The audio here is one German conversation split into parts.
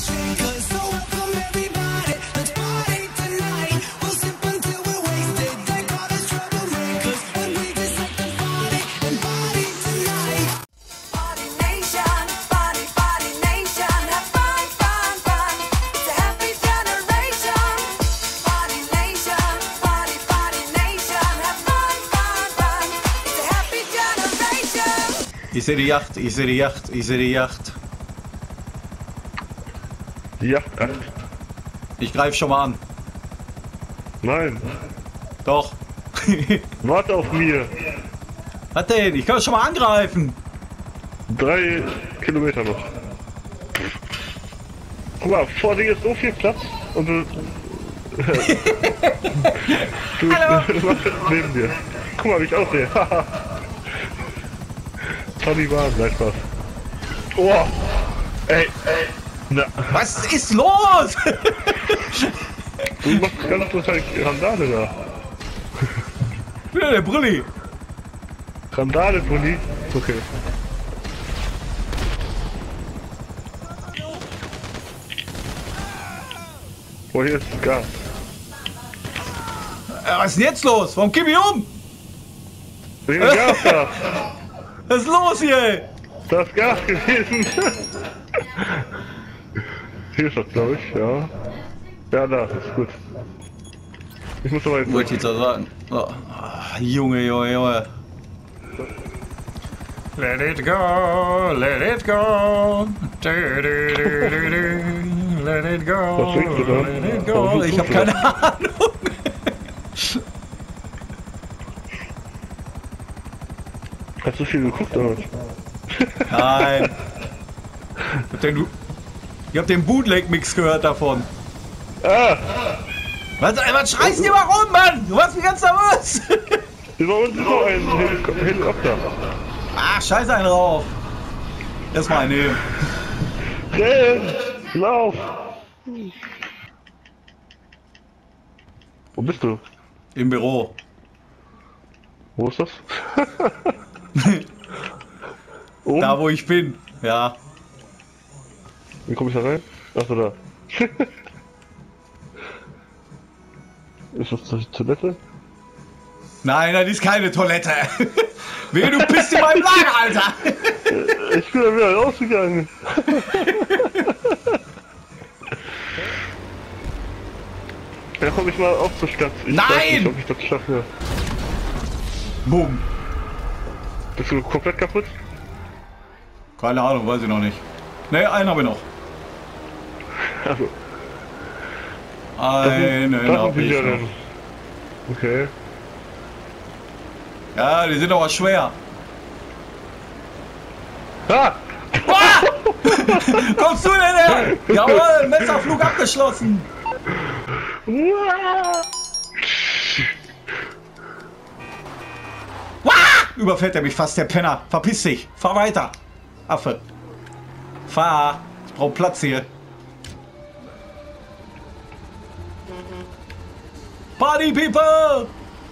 Ich sehe die Yacht, ich sehe die Yacht, ich sehe die Yacht. Die Yacht? Ich greife schon mal an. Nein. Doch. Warte auf mir. Was denn? Ich kann schon mal angreifen. 3 Kilometer noch. Guck mal, vor dir ist so viel Platz und du... du machst jetzt neben dir. Guck mal, wie ich aussehe. Taliban, nein, Spaß. Oh! Ey! Na. Was ist los? Du machst ganz total Randale da. Ja, der Brülli. Randale, Brülli? Okay. Oh, hier ist das Gas. Was ist denn jetzt los? Warum kipp ich um? Wegen dem Gas da. Was ist los hier? Da ist Gas gewesen. Hier ist das, glaube ich, ja. Ja, da, ist gut. Ich muss aber jetzt... Wollte ich jetzt sagen. Oh. Junge, Junge, Junge. Let it go, let it go. Du, du, du, du, du. Let it go, Was singst du da? let it go. Ich hab keine Ahnung. Hast du viel geguckt, oder? Nein. Ich hab den Bootleg-Mix gehört davon. Ah! Was schreist du warum, Mann? Du machst mich ganz nervös. Über uns ist noch ein Helikopter. Ach, scheiß einen drauf. Erstmal einen nehmen. Renn! Lauf! Wo bist du? Im Büro. Wo ist das? Da, wo ich bin. Ja. Wie komme ich da rein? Achso, da. Ist das die Toilette? Nein, das ist keine Toilette. Wehe, du bist in meinem Lager, Alter. Ich bin da wieder rausgegangen. Ja, komm ich mal auf zur Stadt. Ich Nein! weiß nicht, ob ich das schaffe. Bumm. Bist du komplett kaputt? Keine Ahnung, weiß ich noch nicht. Ne, einen habe ich noch. Also. Einen habe ich ja noch. dann. Okay. Ja, die sind aber schwer. Ah! Kommst du denn her? Jawohl, Messerflug abgeschlossen. Überfällt er mich fast, der Penner. Verpiss dich. Fahr weiter. Affe. Fahr. Ich brauch Platz hier. Party People!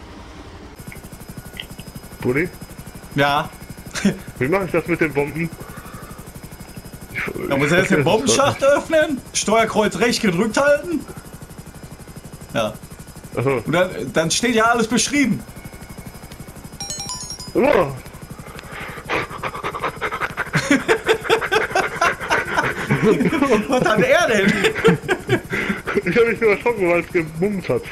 Bulli? Ja. Wie mache ich das mit den Bomben? Da muss er jetzt den Bombenschacht öffnen, Steuerkreuz rechts gedrückt halten. Ja. Achso. Und dann steht ja alles beschrieben. Oh. Was hat er denn? Ich habe mich nur erschrocken, weil es gebummt hat.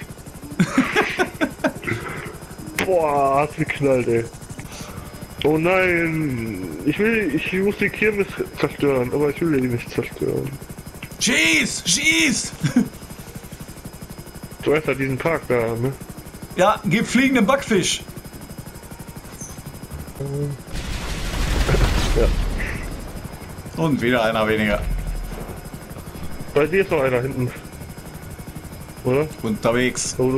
Boah, hat's geknallt, ey. Oh nein, ich muss die Kirmes zerstören, aber ich will die nicht zerstören. Schieß! Schieß! Du weißt ja diesen Park da, ne? Ja, gib fliegenden Backfisch. Ja. Und wieder einer weniger. Bei dir ist noch einer hinten. Oder? Unterwegs. Oh,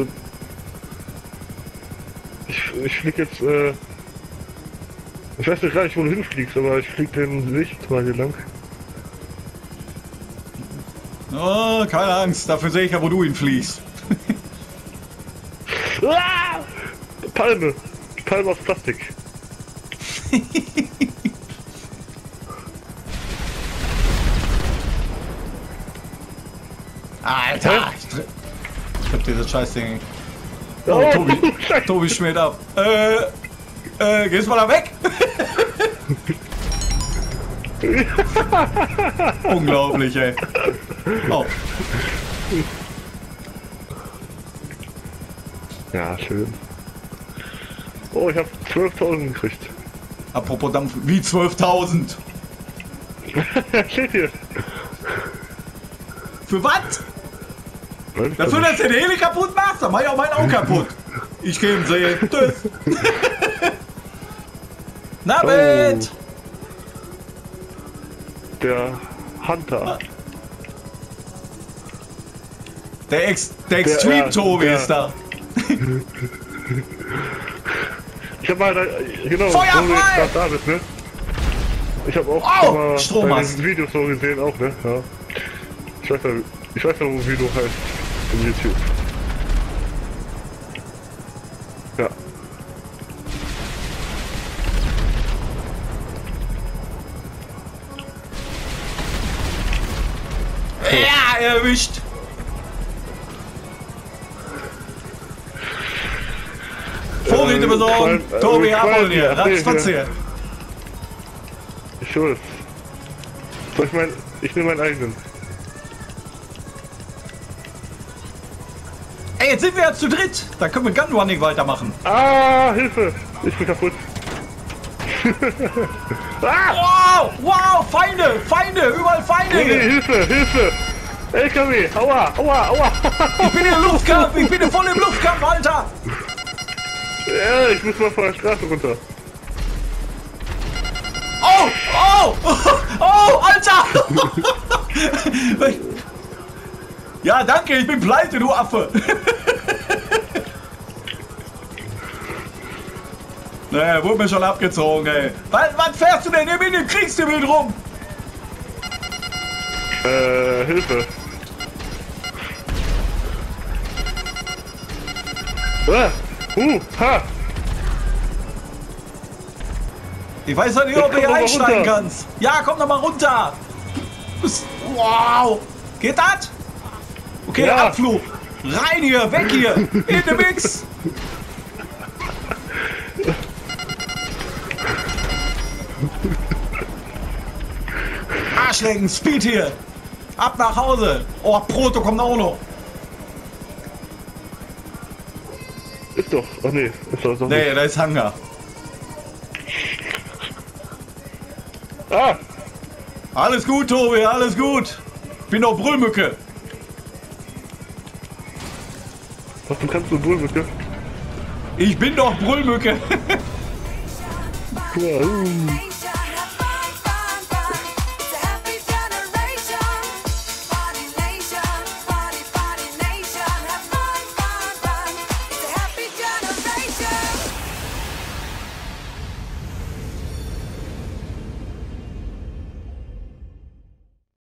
ich flieg jetzt, ich weiß nicht gar nicht, wo du hinfliegst, aber ich flieg den Weg mal hier lang. Oh, keine Angst, dafür sehe ich ja, wo du ihn fliegst. Ah! Palme! Palme aus Plastik. Alter! Ich hab dieses Scheißding. Oh, Oh, Tobi, Scheiße. Tobi schmiert ab. Gehst mal da weg? Unglaublich, ey. Oh, Ja, schön. Oh, ich hab 12.000 gekriegt. apropos Dampf, wie 12.000? Steht hier. Für was? Weiß ich Dafür, doch dass du den Heli kaputt machst, dann mach ich auch meinen auch kaputt. Ich geh im See. Tschüss. Na, Bett! nicht. Der Hunter. Der Extreme ja, Tobi der- ist da. Ich hab mal, genau, Feuer wo du frei! gerade da bist, ne? Ich hab auch Au! schon mal Strommast. deine Videos so gesehen, auch, ne? Ja. Ich weiß ja, wie du heißt in YouTube. Ja. Ja, erwischt. Vorräte besorgen. Tobi, abholen hier. Ratzfatz hier. Ich hol es. Ich nehme meinen eigenen. Ey, jetzt sind wir ja zu dritt. Da können wir Gunrunning weitermachen. Ah, Hilfe! Ich bin kaputt. Ah! Wow, wow, Feinde, Feinde, überall Nee, Feinde. Hilfe, Hilfe! LKW! Aua, aua, aua! Ich bin im Luftkampf, ich bin voll im Luftkampf, Alter. Ja, ich muss mal von der Straße runter. Oh, oh, oh, Alter. Ja, danke, ich bin pleite, du Affe. Ne, wurde mir schon abgezogen, ey. Was fährst du denn? Hier kriegst du mit rum. Hilfe. Ah, ha! Ich weiß ja nicht, ob du komm hier doch mal einsteigen runter. kannst. Ja, komm doch mal runter. Wow. Geht das? Okay, Ja. Abflug. Rein hier, weg hier. In den Mix. Arschlecken, Speed hier. Ab nach Hause. Oh, Proto kommt auch noch. Ist doch. Ach nee, ist doch so. Nee, da ist Hangar. Ah! Alles gut, Tobi, alles gut. Bin doch Brüllmücke. Was, du kannst so Bullmücke? Ich bin doch Brüllmücke. Guck mal,